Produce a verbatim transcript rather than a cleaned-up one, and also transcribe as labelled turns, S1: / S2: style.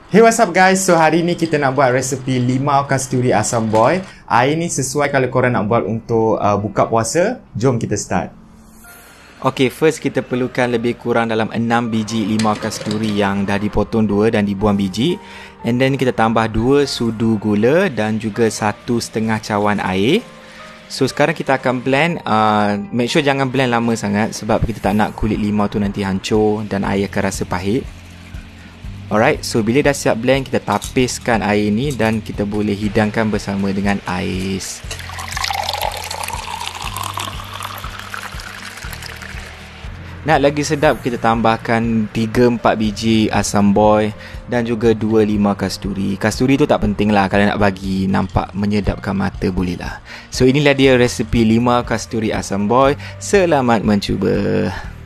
S1: Hey, what's up guys? So hari ni kita nak buat resepi limau kasturi asam boy. Air ni sesuai kalau korang nak buat untuk uh, buka puasa. Jom kita start.
S2: Okay, first kita perlukan lebih kurang dalam enam biji limau kasturi yang dah dipotong dua dan dibuang biji. And then kita tambah dua sudu gula dan juga satu setengah cawan air. So sekarang kita akan blend. uh, Make sure jangan blend lama sangat sebab kita tak nak kulit limau tu nanti hancur dan air akan rasa pahit. Alright, so bila dah siap blend, kita tapiskan air ni dan kita boleh hidangkan bersama dengan ais. Nak lagi sedap, kita tambahkan tiga empat biji asam boy dan juga dua limau kasturi. Kasturi tu tak penting lah, kalau nak bagi nampak menyedapkan mata boleh lah. So inilah dia resepi limau kasturi asam boy. Selamat mencuba.